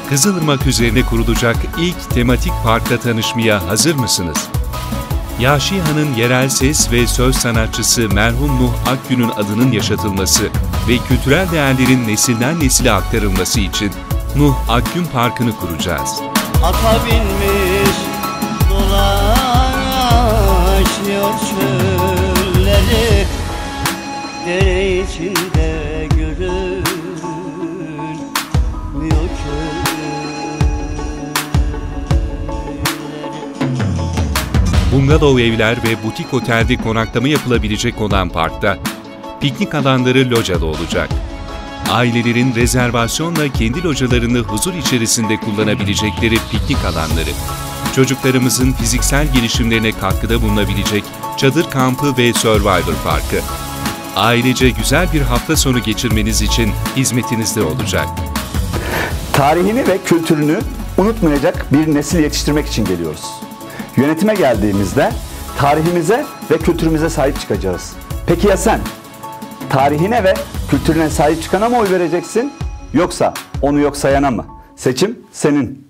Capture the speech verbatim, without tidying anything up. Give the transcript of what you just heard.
Kızılırmak üzerine kurulacak ilk tematik parkla tanışmaya hazır mısınız? Yaşihan'ın yerel ses ve söz sanatçısı merhum Nuh Akgün'ün adının yaşatılması ve kültürel değerlerin nesilden nesile aktarılması için Nuh Akgün Parkı'nı kuracağız. Ata binmiş dolaşıyor çölleri, dere içinde görünmüyor köyleri. Bungalov evler ve butik otelde konaklama yapılabilecek olan parkta piknik alanları localı olacak. Ailelerin rezervasyonla kendi localarını huzur içerisinde kullanabilecekleri piknik alanları, çocuklarımızın fiziksel gelişimlerine katkıda bulunabilecek çadır kampı ve Survivor Parkı. Ailece güzel bir hafta sonu geçirmeniz için hizmetinizde olacak. Tarihini ve kültürünü unutmayacak bir nesil yetiştirmek için geliyoruz. Yönetime geldiğimizde tarihimize ve kültürümüze sahip çıkacağız. Peki ya sen? Tarihine ve kültürüne sahip çıkana mı oy vereceksin, yoksa onu yok sayana mı? Seçim senin.